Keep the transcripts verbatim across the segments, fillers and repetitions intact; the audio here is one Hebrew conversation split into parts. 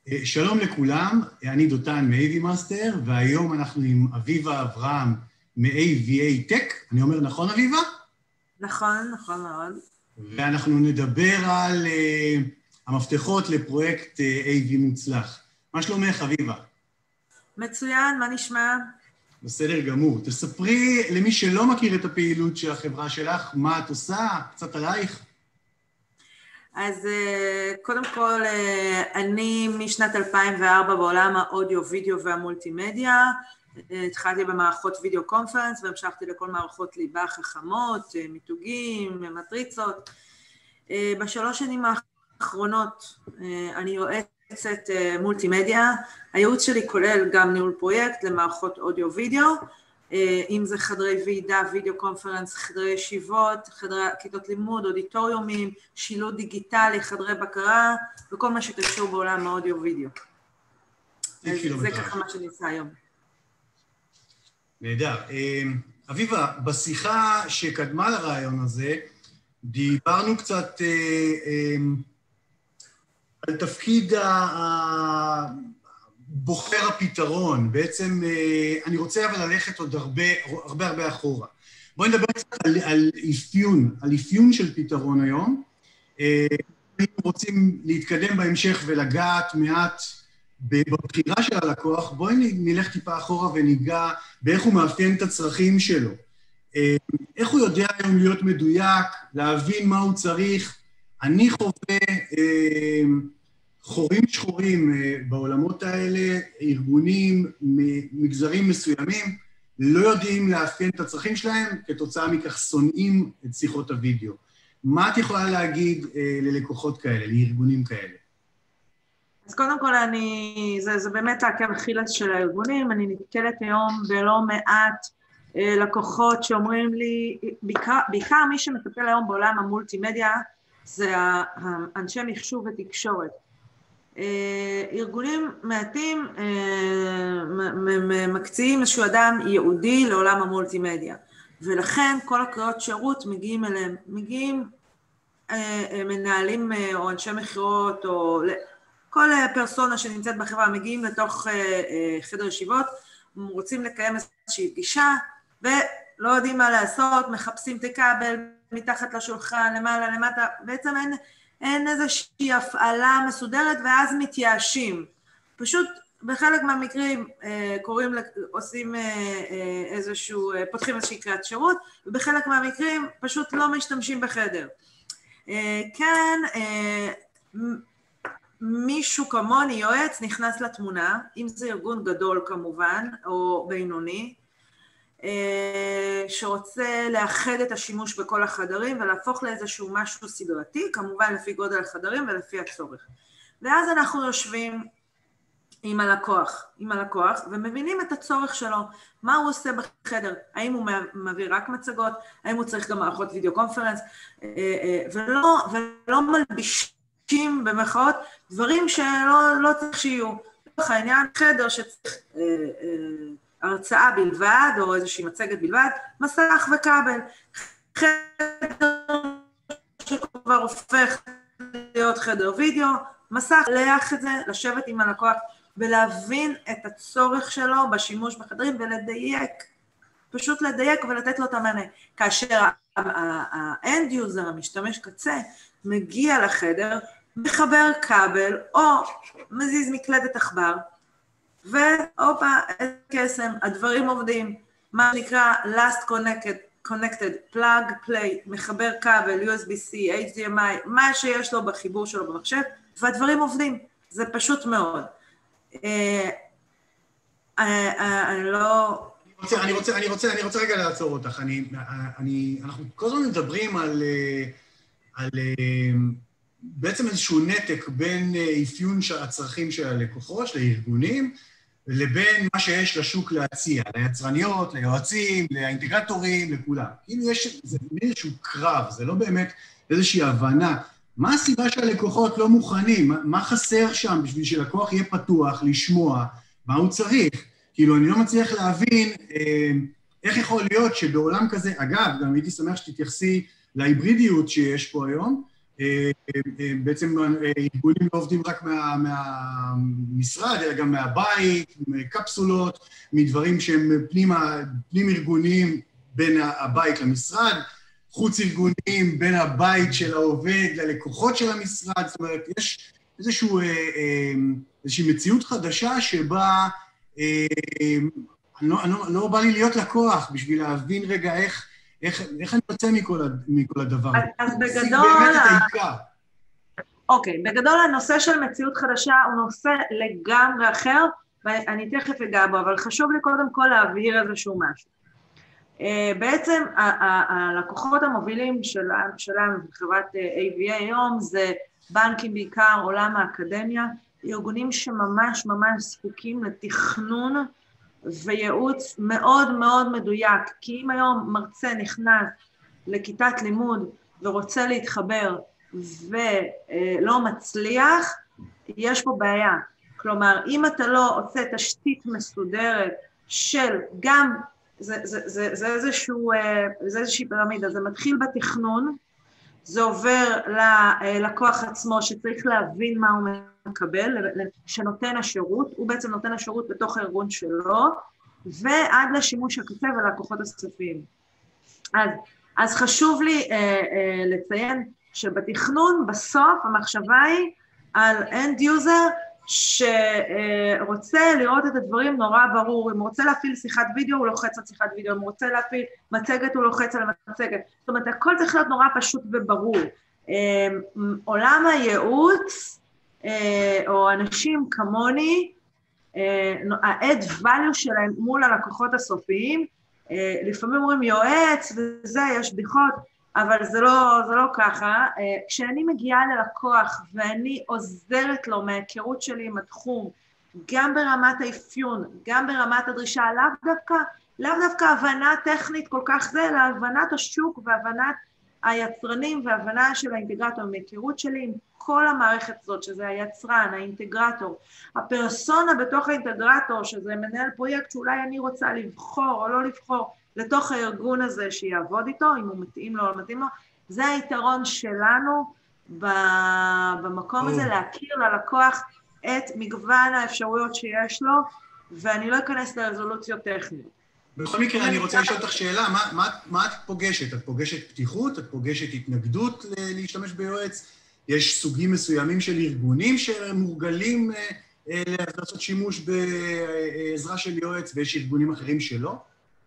שלום לכולם, אני דותן מ-איי וי מאסטר, והיום אנחנו עם אביבה אברהם מ-איי וי איי Tech. אני אומר נכון, אביבה? נכון, נכון מאוד. ואנחנו נדבר על uh, המפתחות לפרויקט uh, איי וי מוצלח. מה שלומך, אביבה? מצוין, מה נשמע? בסדר גמור. תספרי למי שלא מכיר את הפעילות של החברה שלך, מה את עושה, קצת עלייך. אז קודם כל, אני משנת אלפיים וארבע בעולם האודיו, וידאו והמולטימדיה, התחלתי במערכות וידאו קונפרנס והמשכתי לכל מערכות ליבה חכמות, מיתוגים, מטריצות. בשלוש שנים האחרונות אני יועצת מולטימדיה, הייעוץ שלי כולל גם ניהול פרויקט למערכות אודיו וידאו, אם זה חדרי ועידה, וידאו קונפרנס, חדרי ישיבות, חדרי כיתות לימוד, אודיטוריומים, שילוט דיגיטלי, חדרי בקרה, וכל מה שקשור בעולם האודיו וידאו. זה ככה מה שנעשה היום. נהדר. אביבה, בשיחה שקדמה לרעיון הזה, דיברנו קצת על תפקיד ה... בוחר הפתרון. בעצם אני רוצה אבל ללכת עוד הרבה הרבה הרבה אחורה. בואי נדבר קצת על, על אפיון, על אפיון של פתרון היום. אם רוצים להתקדם בהמשך ולגעת מעט בבחירה של הלקוח, בואי נלך טיפה אחורה וניגע באיך הוא מאפיין את הצרכים שלו. איך הוא יודע היום להיות מדויק, להבין מה הוא צריך. אני חווה חורים שחורים בעולמות האלה, ארגונים מגזרים מסוימים, לא יודעים לאפיין את הצרכים שלהם, כתוצאה מכך שונאים את שיחות הוידאו. מה את יכולה להגיד ללקוחות כאלה, לארגונים כאלה? אז קודם כל, אני, זה, זה באמת העקב אכילס של הארגונים, אני נתקלת היום בלא מעט לקוחות שאומרים לי, בעיקר, בעיקר מי שמטפל היום בעולם המולטימדיה, זה אנשי מחשוב ותקשורת. ארגונים מעטים מקציעים איזשהו אדם ייעודי לעולם המולטימדיה, ולכן כל הקריאות שירות מגיעים אליהם, מגיעים מנהלים או אנשי מכירות או כל פרסונה שנמצאת בחברה, מגיעים לתוך חדר ישיבות, רוצים לקיים איזושהי פגישה ולא יודעים מה לעשות, מחפשים את הכבל מתחת לשולחן, למעלה, למטה, בעצם אין אין איזושהי הפעלה מסודרת, ואז מתייאשים. פשוט בחלק מהמקרים קוראים, עושים איזשהו, פותחים איזושהי קריאת שירות, ובחלק מהמקרים פשוט לא משתמשים בחדר. כאן מישהו כמוני, יועץ, נכנס לתמונה, אם זה ארגון גדול כמובן, או בינוני, שרוצה לאחד את השימוש בכל החדרים ולהפוך לאיזשהו משהו סדרתי, כמובן לפי גודל החדרים ולפי הצורך. ואז אנחנו יושבים עם הלקוח, עם הלקוח, ומבינים את הצורך שלו, מה הוא עושה בחדר, האם הוא מביא רק מצגות, האם הוא צריך גם מערכות וידאו קונפרנס, ולא, ולא מלבישים במחאות דברים שלא לא צריך שיהיו. בתוך העניין, חדר שצריך הרצאה בלבד, או איזושהי מצגת בלבד, מסך וכבל. חדר שכבר הופך להיות חדר וידאו, מסך, להיח את זה, לשבת עם הלקוח, ולהבין את הצורך שלו בשימוש בחדרים, ולדייק, פשוט לדייק ולתת לו את המענה. כאשר האנד יוזר, המשתמש קצה, מגיע לחדר, מחבר כבל, או מזיז מקלדת עכבר, ואופה, איזה קסם, הדברים עובדים, מה שנקרא last connected, connected, plug, play, מחבר כבל, יו אס בי סי, אייץ' די אם איי, מה שיש לו בחיבור שלו במחשב, והדברים עובדים, זה פשוט מאוד. אני לא... אני רוצה, אני רוצה, אני רוצה רגע לעצור אותך, אני, אני, אנחנו כל הזמן מדברים על, על בעצם איזשהו נתק בין אפיון הצרכים של הלקוחות, של הארגונים, לבין מה שיש לשוק להציע, ליצרניות, ליועצים, לאינטגרטורים, לכולם. כאילו יש, זה איזשהו קרב, זה לא באמת איזושהי הבנה. מה הסיבה שהלקוחות לא מוכנים? מה חסר שם בשביל שלקוח יהיה פתוח, לשמוע, מה הוא צריך? כאילו, אני לא מצליח להבין אה, איך יכול להיות שבעולם כזה, אגב, גם הייתי שמח שתתייחסי להיברידיות שיש פה היום, בעצם ארגונים לא עובדים רק מה, מהמשרד, אלא גם מהבית, מקפסולות, מדברים שהם פנים, פנים ארגוניים בין הבית למשרד, חוץ ארגוניים בין הבית של העובד ללקוחות של המשרד, זאת אומרת, יש איזשהו, איזושהי מציאות חדשה שבה אני לא, אני לא, לא בא לי להיות לקוח בשביל להבין רגע איך, איך, איך אני יוצא מכל, מכל הדבר. אז, אז בגדול... באמת את העיקר. אוקיי, בגדול הנושא של מציאות חדשה הוא נושא לגמרי אחר, ואני תכף אגע בו, אבל חשוב לי קודם כל להבהיר איזשהו משהו. בעצם הלקוחות המובילים שלנו בחברת איי וי איי היום זה בנקים בעיקר, עולם האקדמיה, ארגונים שממש ממש זקוקים לתכנון וייעוץ מאוד מאוד מדויק, כי אם היום מרצה נכנס לכיתת לימוד ורוצה להתחבר ולא מצליח, יש פה בעיה. כלומר, אם אתה לא עושה תשתית מסודרת של גם, זה, זה, זה, זה, איזשהו, זה איזושהי פירמידה, זה מתחיל בתכנון, זה עובר ללקוח עצמו שצריך להבין מה הוא מקבל, שנותן השירות, הוא בעצם נותן השירות בתוך הארגון שלו, ועד לשימוש הקצה ולקוחות הסופיים. אז, אז חשוב לי אה, אה, לציין שבתכנון בסוף המחשבה היא על end user שרוצה לראות את הדברים נורא ברור, אם הוא רוצה להפעיל שיחת וידאו הוא לוחץ על שיחת וידאו, אם הוא רוצה להפעיל מצגת הוא לוחץ על מצגת, זאת אומרת הכל צריך להיות נורא פשוט וברור. אה, עולם הייעוץ או אנשים כמוני, ה-add value שלהם מול הלקוחות הסופיים, לפעמים אומרים יועץ וזה, יש בדיחות, אבל זה לא, זה לא ככה. כשאני מגיעה ללקוח ואני עוזרת לו מההיכרות שלי עם התחום, גם ברמת האפיון, גם ברמת הדרישה, לאו דווקא, לאו דווקא הבנה טכנית כל כך זה, אלא הבנת השוק והבנת היצרנים והבנה של האינטגרטור, מהיכרות שלי עם כל המערכת הזאת, שזה היצרן, האינטגרטור, הפרסונה בתוך האינטגרטור, שזה מנהל פרויקט שאולי אני רוצה לבחור או לא לבחור, לתוך הארגון הזה שיעבוד איתו, אם הוא מתאים לו או לא מתאים לו, זה היתרון שלנו במקום הזה, להכיר ללקוח את מגוון האפשרויות שיש לו, ואני לא אכנס לרזולוציות טכניות. בכל מקרה, אני רוצה לשאול אותך שאלה, מה, מה, מה את פוגשת? את פוגשת פתיחות? את פוגשת התנגדות להשתמש ביועץ? יש סוגים מסוימים של ארגונים שמורגלים לעשות שימוש בעזרה של יועץ, ויש ארגונים אחרים שלא?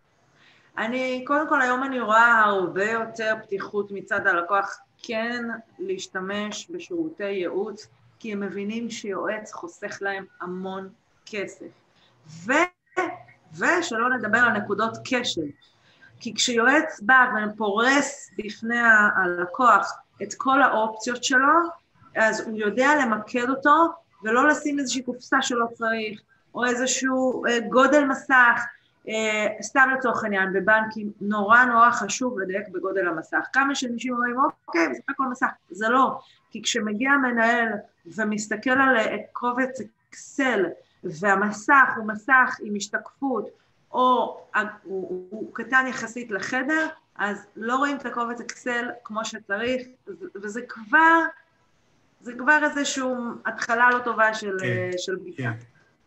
אני, קודם כל, היום אני רואה הרבה יותר פתיחות מצד הלקוח, כן להשתמש בשירותי ייעוץ, כי הם מבינים שיועץ חוסך להם המון כסף. ו... ושלא נדבר על נקודות כשל. כי כשיועץ בא ופורס בפני הלקוח את כל האופציות שלו, אז הוא יודע למקד אותו, ולא לשים איזושהי קופסה שלא צריך, או איזשהו גודל מסך, סתם לצורך העניין, בבנקים נורא נורא חשוב לדייק בגודל המסך. כמה שאנשים אומרים, אוקיי, זה הכל מסך, זה לא. כי כשמגיע המנהל ומסתכל על קובץ אקסל, והמסך הוא מסך עם השתקפות, או הוא, הוא, הוא קטן יחסית לחדר, אז לא רואים את הקובץ אקסל כמו שצריך, וזה כבר, זה כבר איזושהי התחלה לא טובה של, כן, של בדיקה. כן.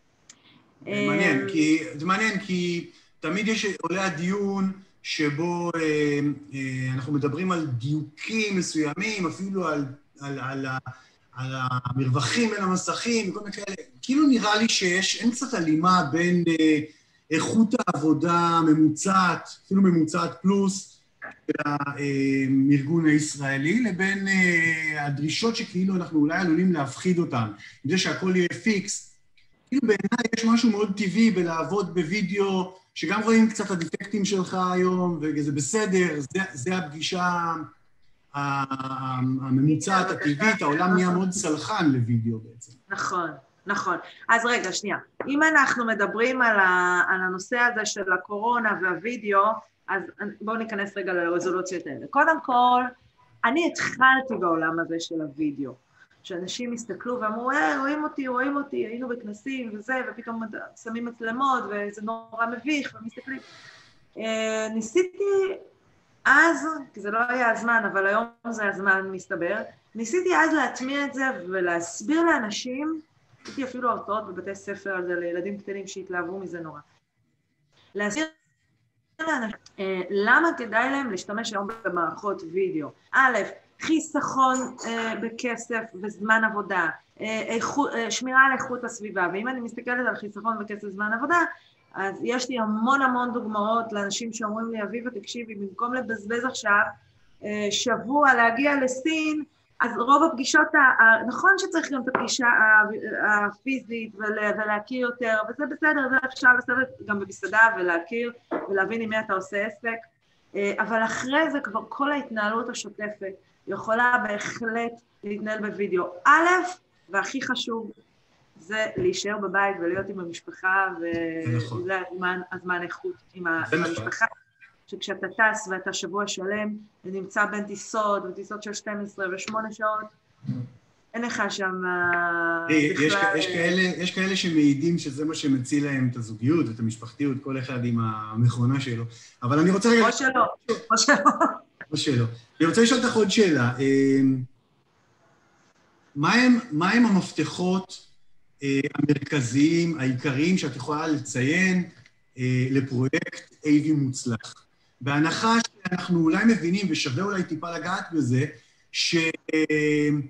זה מעניין, כי, זה מעניין כי תמיד יש, עולה הדיון שבו אה, אה, אנחנו מדברים על דיוקים מסוימים, אפילו על, על, על, על המרווחים בין המסכים וכל מיני כאלה. כאילו נראה לי שיש, אין קצת הלימה בין אה, איכות העבודה ממוצעת, אפילו ממוצעת פלוס, של הארגון הישראלי, לבין אה, הדרישות שכאילו אנחנו אולי עלולים להפחיד אותן. עם זה שהכל יהיה פיקס, כאילו בעיניי יש משהו מאוד טבעי בלעבוד בווידאו, שגם רואים קצת הדיפקטים שלך היום, וזה בסדר, זה, זה הפגישה הממוצעת, הטבעית, העולם נהיה מאוד סלחן לוידאו בעצם. נכון, נכון. אז רגע, שנייה. אם אנחנו מדברים על, ה, על הנושא הזה של הקורונה והווידאו, אז בואו ניכנס רגע לרזולוציות האלה. קודם כל, אני התחלתי בעולם הזה של הווידאו. שאנשים הסתכלו ואמרו, אה, רואים אותי, רואים אותי, היינו בכנסים וזה, ופתאום שמים מצלמות, וזה נורא מביך, ומסתכלים. ניסיתי אז, כי זה לא היה הזמן, אבל היום זה הזמן מסתבר, ניסיתי אז להטמיע את זה ולהסביר לאנשים, הייתי אפילו הרצאות בבתי ספר על זה לילדים קטנים שהתלהבו מזה נורא. להסביר לאנשים, למה כדאי להם להשתמש היום במערכות וידאו? א', חיסכון אה, בכסף וזמן עבודה, אה, איכות, אה, שמירה על איכות הסביבה, ואם אני מסתכלת על חיסכון וכסף זמן עבודה, אז יש לי המון המון דוגמאות לאנשים שאומרים לי, אביבה, תקשיבי, במקום לבזבז עכשיו אה, שבוע להגיע לסין, אז רוב הפגישות, נכון שצריך גם את הפגישה הפיזית ולהכיר יותר, וזה בסדר, זה אפשר לשבת גם במסעדה ולהכיר ולהבין עם מי אתה עושה עסק, אבל אחרי זה כבר כל ההתנהלות השוטפת יכולה בהחלט להתנהל בווידאו. א', והכי חשוב, זה להישאר בבית ולהיות עם המשפחה, וזה הזמן, הזמן איכות עם המשפחה. שכשאתה טס ואתה שבוע שלם, ונמצא בין טיסות, וטיסות של שתים עשרה ושמונה שעות, אין לך שם בכלל... יש כאלה שמעידים שזה מה שמציל להם את הזוגיות, את המשפחתיות, כל אחד עם המכונה שלו. אבל אני רוצה רגע... או שלא, או שלא. או שלא. אני רוצה לשאול אותך עוד שאלה. מה הם המפתחות המרכזיים, העיקריים, שאת יכולה לציין לפרויקט איי וי מוצלח? בהנחה שאנחנו אולי מבינים, ושווה אולי טיפה לגעת בזה, שארגונים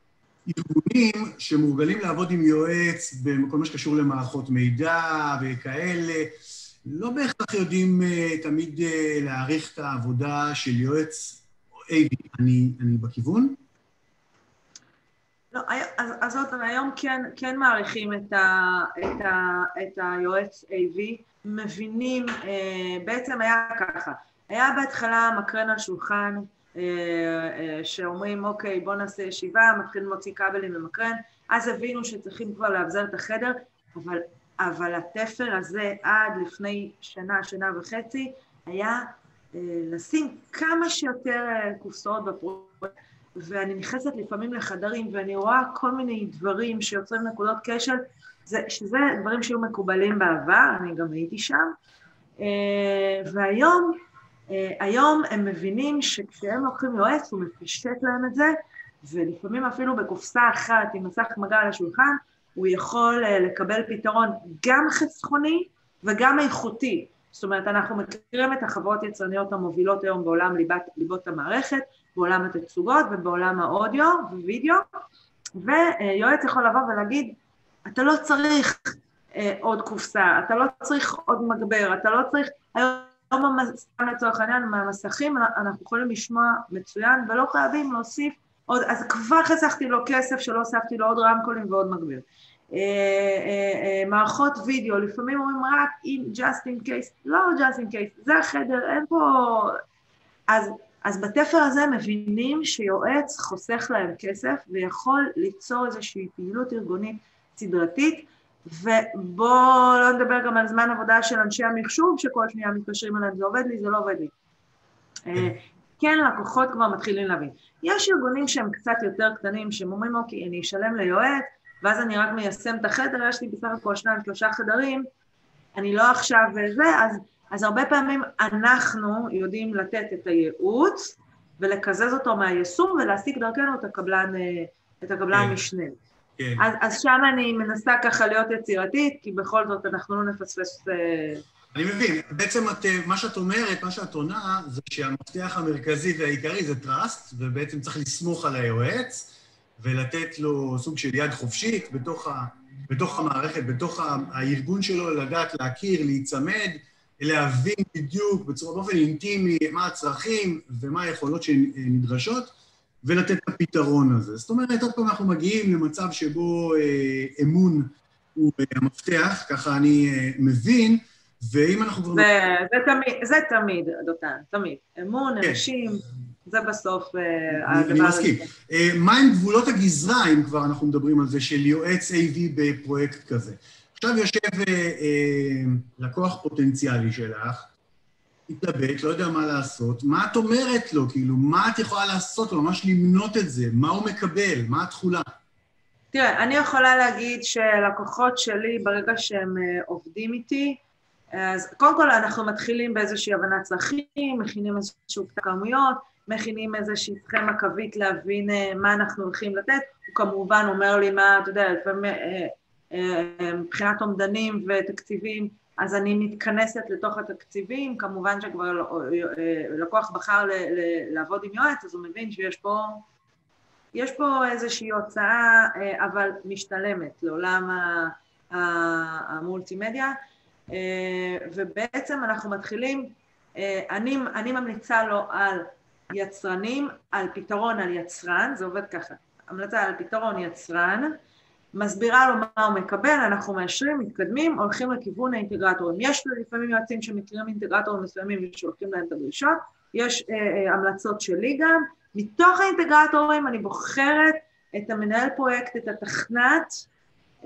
שמורגלים לעבוד עם יועץ בכל מה שקשור למערכות מידע וכאלה, לא בהכרח יודעים תמיד להעריך את העבודה של יועץ איי וי. אני, אני בכיוון? לא, אז, אז עוד היום כן, כן מעריכים את, ה, את, ה, את היועץ איי וי, מבינים, בעצם היה ככה, היה בהתחלה מקרן על שולחן, שאומרים, אוקיי, בוא נעשה ישיבה, מתחילים להוציא כבלים ומקרן, אז הבינו שצריכים כבר להבזר את החדר, אבל, אבל התפר הזה עד לפני שנה, שנה וחצי, היה לשים כמה שיותר קופסאות בפרויקט, ואני נכנסת לפעמים לחדרים, ואני רואה כל מיני דברים שיוצרים נקודות קשר, זה, שזה דברים שהיו מקובלים בעבר, אני גם הייתי שם, והיום, היום הם מבינים שכשהם לוקחים יועץ, הוא מפשט להם את זה, ולפעמים אפילו בקופסה אחת עם מסך מגע על השולחן, הוא יכול לקבל פתרון גם חסכוני וגם איכותי. זאת אומרת, אנחנו מכירים את החברות יצרניות המובילות היום בעולם ליבת, ליבות המערכת, בעולם התצוגות ובעולם האודיו ווידאו, ויועץ יכול לבוא ולהגיד, אתה לא צריך אה, עוד קופסה, אתה לא צריך עוד מגבר, אתה לא צריך, היום המסכים לצורך העניין, מהמסכים אנחנו יכולים לשמוע מצוין, ולא חייבים להוסיף עוד, אז כבר חסכתי לו כסף שלא הוספתי לו עוד רמקולים ועוד מגבר. אה, אה, אה, מערכות וידאו, לפעמים אומרים רק in just in case, לא just in case, זה החדר, אין פה... אז, אז בתפר הזה מבינים שיועץ חוסך להם כסף, ויכול ליצור איזושהי פעילות ארגונית סדרתית, ובואו לא נדבר גם על זמן עבודה של אנשי המחשוב, שכל שנייה מתקשרים עליהם, זה עובד לי, זה לא עובד לי. כן, לקוחות כבר מתחילים להבין. יש ארגונים שהם קצת יותר קטנים, שהם אומרים, אוקיי, אני אשלם ליועץ, ואז אני רק מיישם את החדר, יש לי בסך הכל שניים, שלושה חדרים, אני לא עכשיו וזה, אז, אז הרבה פעמים אנחנו יודעים לתת את הייעוץ, ולקזז אותו מהיישום, ולהשיג דרכנו את הקבלן, את הקבלן משנה. כן. אז, אז שם אני מנסה ככה להיות יצירתית, כי בכל זאת אנחנו לא נפספס... אני מבין, בעצם את, מה שאת אומרת, מה שאת עונה, זה שהמפתח המרכזי והעיקרי זה טראסט, ובעצם צריך לסמוך על היועץ, ולתת לו סוג של יד חופשית בתוך, ה, בתוך המערכת, בתוך הארגון שלו, לדעת להכיר, להיצמד, להבין בדיוק בצורה באופן אינטימי מה הצרכים ומה היכולות שנדרשות, ולתת את הפתרון הזה. זאת אומרת, עוד פעם אנחנו מגיעים למצב שבו אה, אמון הוא אה, המפתח, ככה אני אה, מבין, ואם אנחנו... זה, זה תמיד, זה תמיד, דותן, תמיד. אמון, כן. אנשים, זה בסוף אה, אני, אני מסכים. אה, מה עם גבולות הגזרה, אם כבר אנחנו מדברים על זה, של יועץ איי וי בפרויקט כזה? עכשיו יושב אה, אה, לקוח פוטנציאלי שלך, התלבט, לא יודע מה לעשות, מה את אומרת לו, כאילו, מה את יכולה לעשות לו, ממש למנות את זה, מה הוא מקבל, מה התחולה? תראה, אני יכולה להגיד שלקוחות שלי, ברגע שהם עובדים איתי, אז קודם כל אנחנו מתחילים באיזושהי הבנת צרכים, מכינים איזשהו פתק כמויות, מכינים איזושהי סכמה קווית להבין מה אנחנו הולכים לתת, הוא כמובן אומר לי מה, אתה יודע, לפעמים מבחינת אומדנים ותקציבים, אז אני מתכנסת לתוך התקציבים, כמובן שכבר לקוח בחר לעבוד עם יועץ, אז הוא מבין שיש פה, יש פה איזושהי הוצאה, אבל משתלמת לעולם המולטימדיה, ובעצם אנחנו מתחילים, אני, אני ממליצה לו על יצרנים, על פתרון על יצרן, זה עובד ככה, המלצה על פתרון יצרן, מסבירה לו מה הוא מקבל, אנחנו מאשרים, מתקדמים, הולכים לכיוון האינטגרטורים. יש לפעמים יועצים שמכירים אינטגרטורים מסוימים ושולחים להם את הדרישות, יש אה, אה, המלצות שלי גם, מתוך האינטגרטורים אני בוחרת את המנהל פרויקט, את התכנת, אה,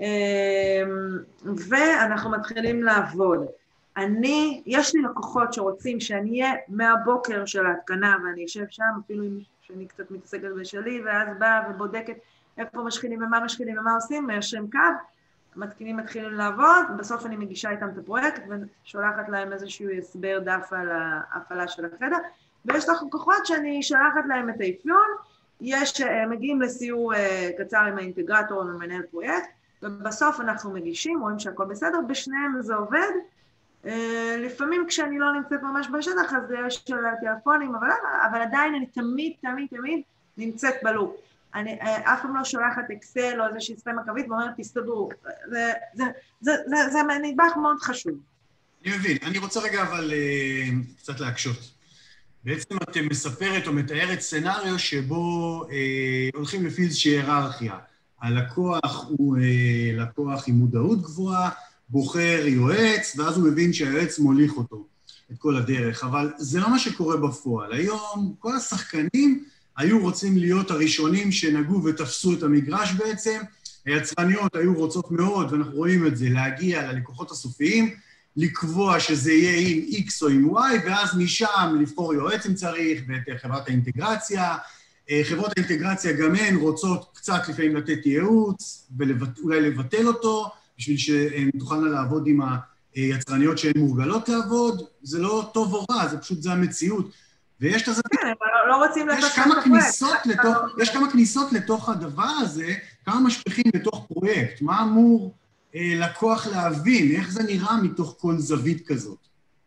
ואנחנו מתחילים לעבוד. אני, יש לי לקוחות שרוצים שאני אהיה מהבוקר של ההתקנה, ואני אשב שם, אפילו שאני קצת מתעסקת בשלי, ואז באה ובודקת, איפה משכינים ומה משכינים ומה עושים, מיישרים קו, המתקינים מתחילים לעבוד, בסוף אני מגישה איתם את הפרויקט, ושולחת להם איזשהו הסבר דף על ההפעלה של החדר, ויש לך לקוחות שאני שולחת להם את האפיון, יש, מגיעים לסיור קצר עם האינטגרטור ומנהל פרויקט, ובסוף אנחנו מגישים, רואים שהכל בסדר, בשניהם זה עובד, לפעמים כשאני לא נמצאת ממש בשטח, אז יש של הטלפונים, אבל, אבל עדיין אני תמיד, תמיד, תמיד נמצאת בלופ. אני אף פעם לא שולחת אקסל או איזושהי סכמה קווית ואומרת, תסתדרו, זה, זה, זה, זה, זה נדבך מאוד חשוב. אני מבין, אני רוצה רגע אבל uh, קצת להקשות. בעצם את מספרת או מתארת סצנריו שבו uh, הולכים לפי איזושהי היררכיה. הלקוח הוא uh, לקוח עם מודעות גבוהה, בוחר יועץ, ואז הוא מבין שהיועץ מוליך אותו את כל הדרך, אבל זה לא מה שקורה בפועל. היום כל השחקנים היו רוצים להיות הראשונים שנגעו ותפסו את המגרש בעצם, היצרניות היו רוצות מאוד, ואנחנו רואים את זה, להגיע ללקוחות הסופיים, לקבוע שזה יהיה עם X או עם Y, ואז משם לבחור יועץ אם צריך, ואת חברת האינטגרציה. חברות האינטגרציה גם הן רוצות קצת לפעמים לתת ייעוץ, ואולי לבטל אותו, בשביל שהן תוכלנה לעבוד עם היצרניות שהן מורגלות לעבוד. זה לא טוב או רע, זה פשוט, זה המציאות. ויש את זה... כן, אבל לא רוצים יש כמה כניסות לתוך, יש כמה כניסות לתוך הדבר הזה, כמה משפיכים לתוך פרויקט. מה אמור אה, לקוח להבין? איך זה נראה מתוך כל זווית כזאת?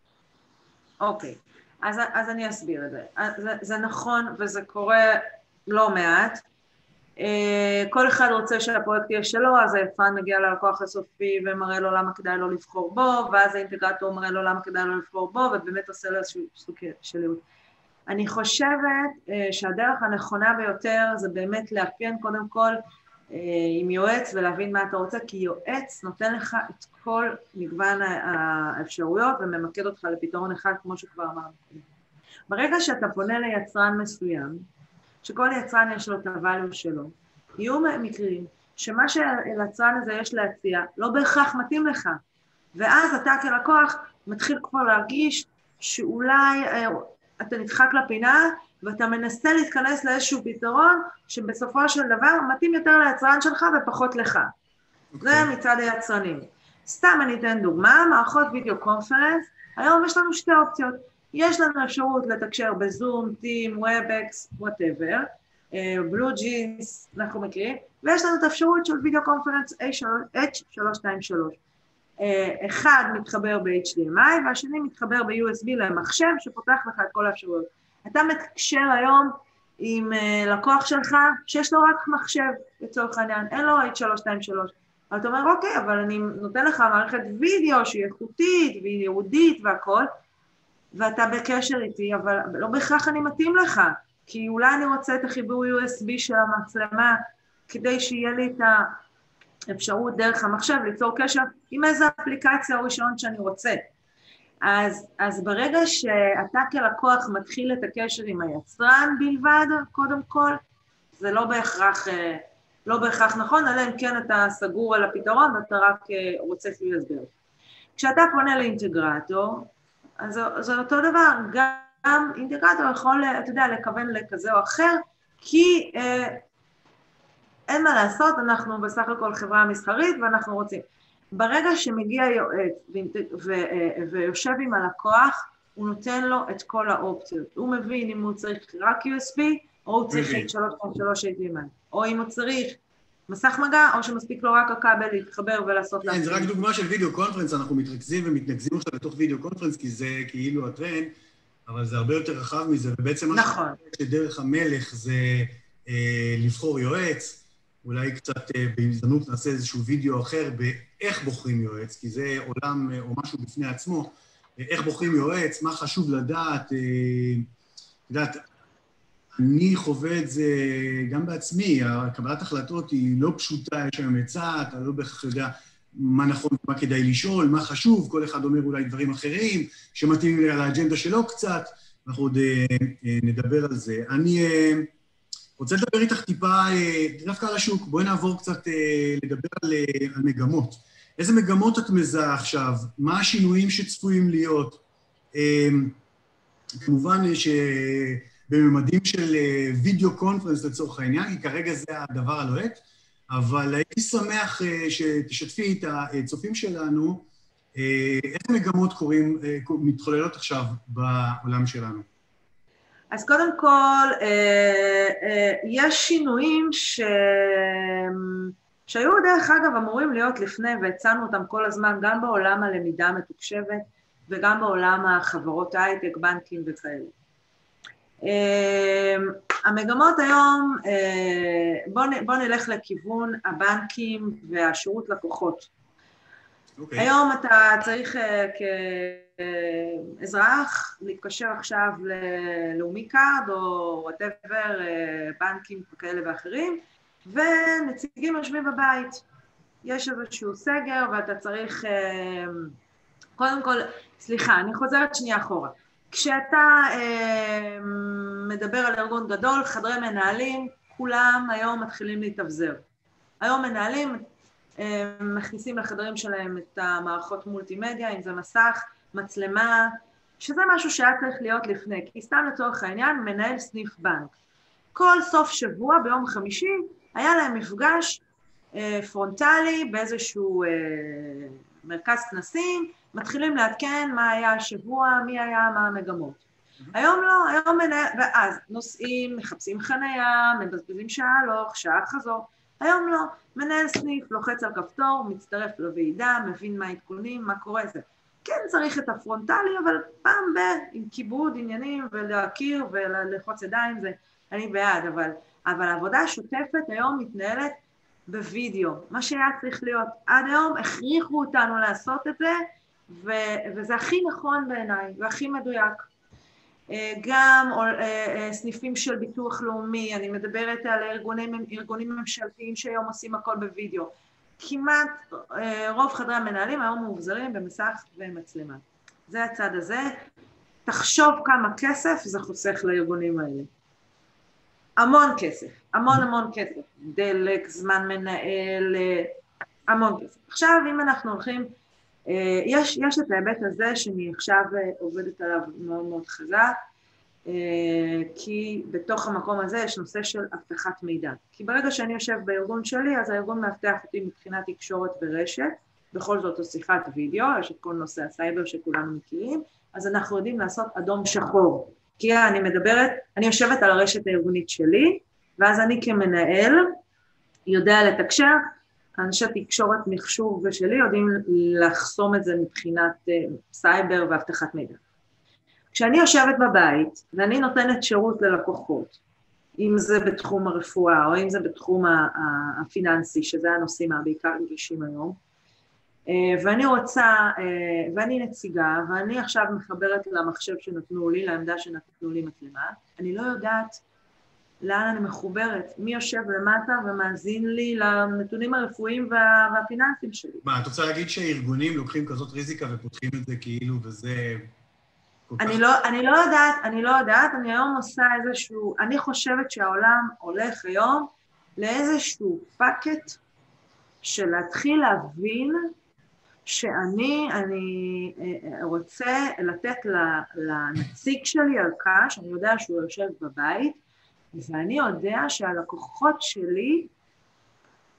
אוקיי, אז, אז אני אסביר את זה. זה. זה נכון וזה קורה לא מעט. אה, כל אחד רוצה שהפרויקט יהיה שלו, אז היצרן מגיע ללקוח הסופי ומראה לו למה כדאי לו לבחור בו, ואז האינטגרטור מראה לו למה כדאי לו לבחור בו, ובאמת עושה לו איזשהו סוג של ייעוץ. אני חושבת שהדרך הנכונה ביותר זה באמת לאפיין קודם כל עם יועץ ולהבין מה אתה רוצה, כי יועץ נותן לך את כל מגוון האפשרויות וממקד אותך לפתרון אחד, כמו שכבר אמרנו. ברגע שאתה פונה ליצרן מסוים, שכל יצרן יש לו את הvalue שלו, יהיו מקרים שמה שליצרן הזה יש להציע לא בהכרח מתאים לך, ואז אתה כלקוח מתחיל כבר להרגיש שאולי אתה נדחק לפינה, ואתה מנסה להתכנס לאיזשהו פתרון, שבסופו של דבר מתאים יותר ליצרן שלך ופחות לך. Okay. זה מצד היצרנים. סתם אני אתן דוגמה, מערכות וידאו קונפרנס, היום יש לנו שתי אופציות. יש לנו אפשרות לתקשר בזום, טים, וובקס, whatever, בלו ג'ינס, אנחנו מכירים, ויש לנו את האפשרות של וידאו קונפרנס אייץ' שלוש שתיים שלוש. אחד מתחבר ב-אייץ' די אם איי, והשני מתחבר ב-יו אס בי למחשב, שפותח לך את כל האפשרויות. אתה מתקשר היום עם לקוח שלך, שיש לו רק מחשב, לצורך העניין, אין לו אייץ' שלוש שתיים שלוש. אבל אתה אומר, אוקיי, אבל אני נותן לך מערכת וידאו שהיא איכותית, והיא יהודית והכל, ואתה בקשר איתי, אבל לא בהכרח אני מתאים לך, כי אולי אני רוצה את החיבור יו אס בי של המצלמה, כדי שיהיה לי את האפשרות דרך המחשב, ליצור קשר עם איזו אפליקציה או רישיון שאני רוצה. אז, אז ברגע שאתה כלקוח מתחיל את הקשר עם היצרן בלבד, קודם כל, זה לא בהכרח, לא בהכרח נכון, אלא אם כן אתה סגור על הפתרון, ואתה רק רוצה לי להסביר. כשאתה פונה לאינטגרטור, אז זה אותו דבר, גם אינטגרטור יכול, אתה יודע, לכוון לכזה או אחר, כי אה, אין מה לעשות, אנחנו בסך הכל חברה מסחרית, ואנחנו רוצים. ברגע שמגיע יועץ ויושב עם הלקוח, הוא נותן לו את כל האופציות. הוא מבין אם הוא צריך רק יו אס בי, או הוא צריך את שלוש נקודה שלוש איי די אם איי, או אם הוא צריך מסך מגע, או שמספיק לו רק הכבל להתחבר ולעשות... כן, זה רק דוגמה של וידאו קונפרנס, אנחנו מתרכזים ומתנגזים עכשיו לתוך וידאו קונפרנס, כי זה כאילו הטרנד, אבל זה הרבה יותר רחב מזה, ובעצם נכון. מה שדרך המלך זה אה, לבחור יועץ, אולי קצת אה, בהזדמנות נעשה איזשהו וידאו אחר באיך בוחרים יועץ, כי זה עולם אה, או משהו בפני עצמו, אה, איך בוחרים יועץ, מה חשוב לדעת, אה, לדעת, אני חווה את זה גם בעצמי, הקבלת החלטות היא לא פשוטה, יש היום עצה, אתה לא בהכרח יודע מה נכון, מה כדאי לשאול, מה חשוב, כל אחד אומר אולי דברים אחרים, שמתאים על האג'נדה שלו קצת, אנחנו עוד נדבר על זה. אני רוצה לדבר איתך טיפה, דווקא על השוק, בואי נעבור קצת לדבר על, על מגמות. איזה מגמות את מזהה עכשיו? מה השינויים שצפויים להיות? כמובן ש... בממדים של וידאו קונפרנס לצורך העניין, כי כרגע זה הדבר הלוהט, אבל הייתי שמח שתשתפי את הצופים שלנו, איך מגמות קוראים, מתחוללות עכשיו בעולם שלנו. אז קודם כל, יש שינויים ש... שהיו דרך אגב אמורים להיות לפני, והצענו אותם כל הזמן, גם בעולם הלמידה המתוקשבת, וגם בעולם החברות הייטק, בנקים וכאלה. המגמות היום, בוא נלך לכיוון הבנקים והשירות לקוחות. Okay. היום אתה צריך כאזרח להתקשר עכשיו ללאומי קארד או whatever, בנקים כאלה ואחרים, ונציגים יושבים בבית. יש איזשהו סגר ואתה צריך, קודם כל, סליחה, אני חוזרת שנייה אחורה. כשאתה אה, מדבר על ארגון גדול, חדרי מנהלים, כולם היום מתחילים להתאבזר. היום מנהלים אה, מכניסים לחדרים שלהם את המערכות מולטימדיה, אם זה מסך, מצלמה, שזה משהו שהיה צריך להיות לפני, כי סתם לצורך העניין מנהל סניף בנק. כל סוף שבוע ביום חמישי היה להם מפגש אה, פרונטלי באיזשהו אה, מרכז כנסים, מתחילים לעדכן מה היה השבוע, מי היה, מה המגמות. היום לא, היום מנהל, ואז נוסעים, מחפשים חנייה, מבזבזים שעה הלוך, שעה חזור. היום לא, מנהל סניף, לוחץ על כפתור, מצטרף לוועידה, מבין מה העדכונים, מה קורה זה. כן צריך את הפרונטלי, אבל פעם ב, עם כיבוד עניינים ולהכיר וללחוץ ידיים, זה אני בעד, אבל, אבל העבודה השוטפת היום מתנהלת בווידאו. מה שהיה צריך להיות עד היום, הכריחו אותנו לעשות את זה, ו- וזה הכי נכון בעיניי, והכי מדויק. גם סניפים של ביטוח לאומי, אני מדברת על ארגונים, ארגונים ממשלתיים שהיום עושים הכל בווידאו. כמעט רוב חדרי המנהלים היום מאובזרים במסך ומצלמה. זה הצד הזה. תחשוב כמה כסף זה חוסך לארגונים האלה. המון כסף, המון המון כסף. דלק, זמן מנהל, המון כסף. עכשיו אם אנחנו הולכים, יש, יש את ההיבט הזה שאני עכשיו עובדת עליו מאוד מאוד חזק, כי בתוך המקום הזה יש נושא של הבטחת מידע. כי ברגע שאני יושב בארגון שלי, אז הארגון מאבטח אותי מבחינת תקשורת ברשת, בכל זאת שיחת וידאו, יש את כל נושא הסייבר שכולנו מכירים, אז אנחנו יודעים לעשות אדום שחור. כי אני מדברת, אני יושבת על הרשת הארגונית שלי, ואז אני כמנהל יודע לתקשר, אנשי תקשורת מחשוב ושלי יודעים לחסום את זה מבחינת סייבר והבטחת מידע. כשאני יושבת בבית ואני נותנת שירות ללקוחות, אם זה בתחום הרפואה או אם זה בתחום הפיננסי, שזה הנושאים הבעיקר רגישים היום, ואני רוצה, ואני נציגה, ואני עכשיו מחברת למחשב שנתנו לי, לעמדה שנתנו לי מצלמה, אני לא יודעת לאן אני מחוברת, מי יושב למטה ומאזין לי לנתונים הרפואיים וה, והפיננסיים שלי. מה, את רוצה להגיד שהארגונים לוקחים כזאת ריזיקה ופותחים את זה כאילו, וזה... אני לא, אני לא יודעת, אני לא יודעת, אני היום עושה איזשהו, אני חושבת שהעולם הולך היום לאיזשהו פאקט של להתחיל להבין שאני אני רוצה לתת לנציג שלי ערכה, שאני יודע שהוא יושב בבית, ואני יודע שהלקוחות שלי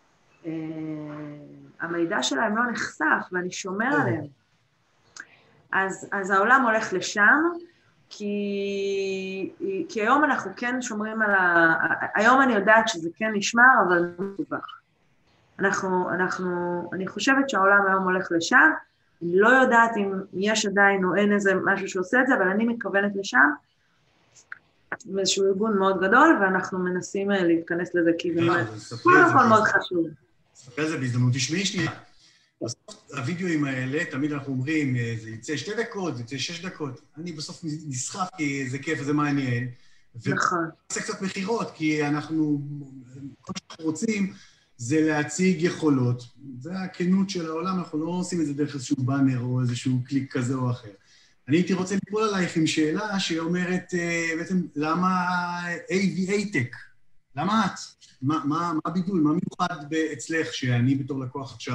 המידע שלהם לא נחשף ואני שומר עליהם. אז, אז העולם הולך לשם, כי, כי היום אנחנו כן שומרים על ה... היום אני יודעת שזה כן נשמר, אבל לא מסובך. אנחנו, אנחנו, אני חושבת שהעולם היום הולך לשם, אני לא יודעת אם יש עדיין או אין איזה משהו שעושה את זה, אבל אני מתכוונת לשם, עם איזשהו ארגון מאוד גדול, ואנחנו מנסים להתכנס לזה, כי זה מאוד חשוב. ספר זה בהזדמנות, תשמעי שנייה. בסוף הווידאוים האלה, תמיד אנחנו אומרים, זה יצא שתי דקות, זה יצא שש דקות. אני בסוף נסחף כי זה כיף וזה מעניין. נכון. וזה קצת מחירות, כי אנחנו, כל שאנחנו רוצים, זה להציג יכולות. זה הכנות של העולם, אנחנו לא עושים את זה דרך איזשהו באנר או איזשהו קליק כזה או אחר. אני הייתי רוצה ליפול עלייך עם שאלה שאומרת, בעצם, למה איי וי איי טק? למה את? מה, מה, מה הבידול? מה מיוחד אצלך שאני בתור לקוח עכשיו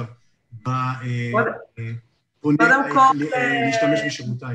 פונה להשתמש בשירותיי?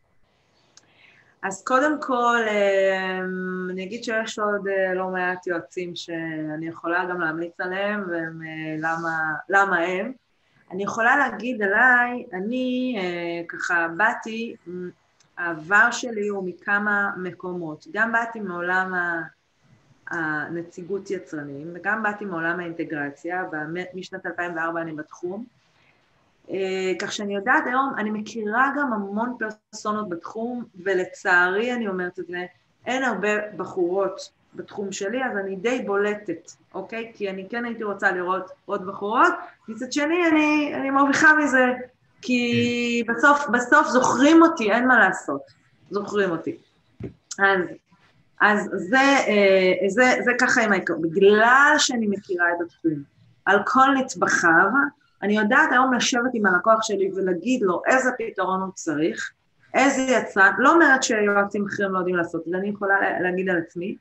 אז קודם כל, אני אגיד שיש עוד לא מעט יועצים שאני יכולה גם להמליץ עליהם, ולמה הם. אני יכולה להגיד עליי, אני ככה באתי, העבר שלי הוא מכמה מקומות. גם באתי מעולם הנציגות יצרנים, וגם באתי מעולם האינטגרציה, משנת אלפיים וארבע אני בתחום. כך שאני יודעת היום, אני מכירה גם המון פרסונות בתחום, ולצערי אני אומרת את זה, אין הרבה בחורות בתחום שלי, אז אני די בולטת, אוקיי? כי אני כן הייתי רוצה לראות עוד בחורות, מצד שני אני, אני מרוויחה מזה, כי בסוף, בסוף זוכרים אותי, אין מה לעשות, זוכרים אותי. אז, אז זה, זה, זה ככה עם העיקר, בגלל שאני מכירה את התחום, על כל נטבחיו, אני יודעת היום לשבת עם הלקוח שלי ולהגיד לו איזה פתרון הוא צריך, איזה יצרן, לא אומרת שיועצים אחרים לא יודעים לעשות, זה אני יכולה להגיד על עצמי,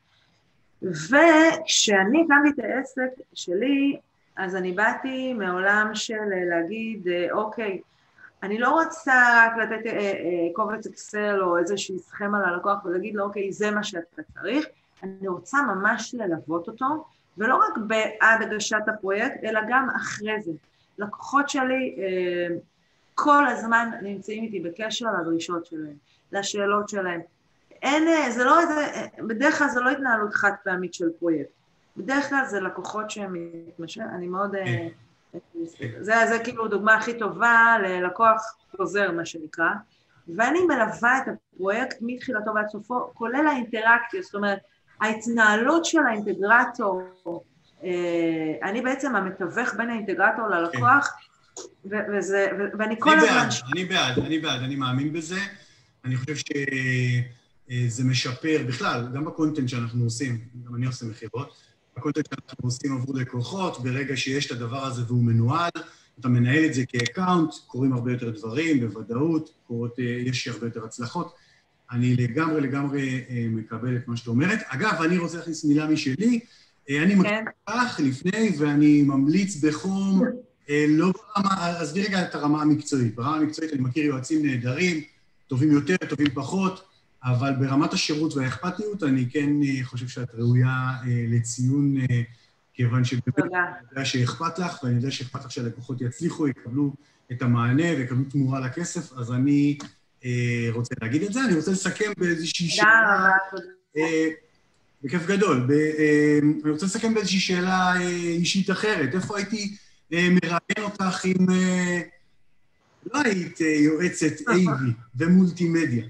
וכשאני הקמתי את העסק שלי, אז אני באתי מעולם של להגיד, אוקיי, אני לא רוצה רק לתת קובץ אקסל או איזושהי סכמה ללקוח ולהגיד לו, אוקיי, זה מה שאתה צריך, אני רוצה ממש ללוות אותו, ולא רק בעד הגשת הפרויקט, אלא גם אחרי זה. לקוחות שלי כל הזמן נמצאים איתי בקשר לדרישות שלהם, לשאלות שלהם. אין, זה לא איזה, בדרך כלל זה לא התנהלות חד פעמית של פרויקט. בדרך כלל זה לקוחות שהם מתמשך, אני מאוד, זה, זה כאילו דוגמה הכי טובה ללקוח חוזר, מה שנקרא, ואני מלווה את הפרויקט מתחילתו ועד סופו, כולל האינטראקציה, זאת אומרת, ההתנהלות של האינטגרטור, אני בעצם המתווך בין האינטגרטור ללקוח, וזה, ואני כל הזמן... אני בעד, אני בעד, אני מאמין בזה, אני חושב שזה משפר בכלל, גם בקונטנט שאנחנו עושים, גם אני עושה מחירות, בקונטנט שאנחנו עושים עבור לקוחות, ברגע שיש את הדבר הזה והוא מנוהל, אתה מנהל את זה כאקאונט, קוראים הרבה יותר דברים, בוודאות, קורות, יש הרבה יותר הצלחות. אני לגמרי לגמרי מקבל את מה שאת אומרת. אגב, אני רוצה להכניס מילה משלי, אני מקח לפני ואני ממליץ בחום, לא ברמה, אז רגע את הרמה המקצועית. ברמה המקצועית אני מכיר יועצים נהדרים, טובים יותר, טובים פחות, אבל ברמת השירות והאכפתיות אני כן חושב שאת ראויה לציון, כיוון שבאמת אני יודע שאכפת לך, ואני יודע שאכפת לך שהלקוחות יצליחו, יקבלו את המענה ויקבלו תמורה לכסף, אז אני רוצה להגיד את זה. אני רוצה לסכם באיזושהי שאלה, בכיף גדול, אני רוצה לסכם באיזושהי שאלה אישית אחרת. איפה הייתי מראיין אותך אם לא היית יועצת איי וי ומולטימדיה?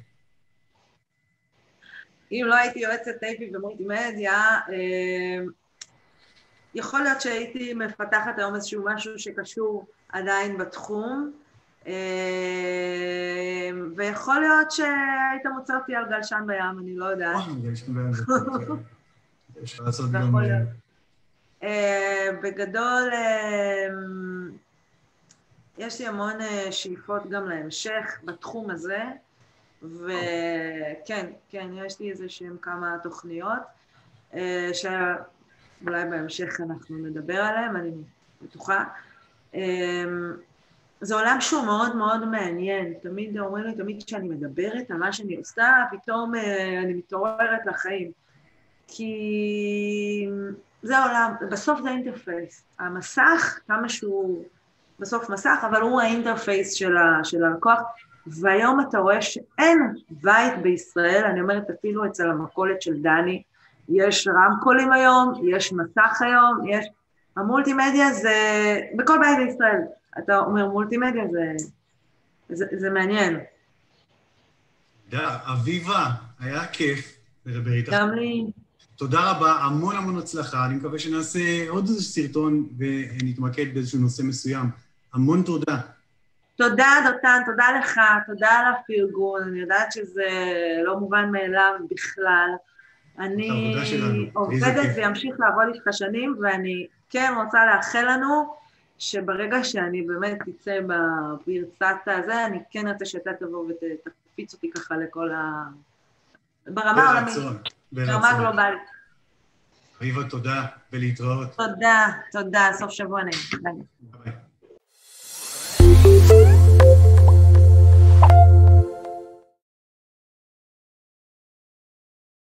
אם לא הייתי יועצת איי וי ומולטימדיה, יכול להיות שהייתי מפתחת היום איזשהו משהו שקשור עדיין בתחום, ויכול להיות שהיית מוצא אותי על גלשן בים, אני לא יודעת. גלשן בים זה טוב, אפשר לעשות גם... בגדול, יש לי המון שאיפות גם להמשך בתחום הזה, וכן, כן, יש לי איזה שהם כמה תוכניות, שאולי בהמשך אנחנו נדבר עליהם, אני בטוחה. זה עולם שהוא מאוד מאוד מעניין, תמיד אומרים לי, תמיד כשאני מדברת על מה שאני עושה, פתאום אני מתעוררת לחיים. כי זה העולם, בסוף זה האינטרפייס. המסך, כמה שהוא בסוף מסך, אבל הוא האינטרפייס של, ה, של הלקוח, והיום אתה רואה שאין בית בישראל, אני אומרת אפילו אצל המכולת של דני, יש רמקולים היום, יש מסך היום, יש... המולטימדיה זה... בכל בית בישראל, אתה אומר מולטימדיה זה, זה, זה מעניין. תודה, אביבה, היה כיף לדבר איתך. גם לי. תודה רבה, המון המון הצלחה, אני מקווה שנעשה עוד איזה סרטון ונתמקד באיזשהו נושא מסוים. המון תודה. תודה, דותן, תודה לך, תודה על הפרגון, אני יודעת שזה לא מובן מאליו בכלל. אני עובדת וימשיך לעבוד איתך שנים, ואני כן רוצה לאחל לנו שברגע שאני באמת תצא בברצת הזה, אני כן רוצה שאתה תבוא ותקפיץ אותי ככה לכל ה... ברמה העולמית, ברמה גלובלית. אביבה, תודה, ולהתראות. תודה, תודה, סוף שבוע נעים. ביי.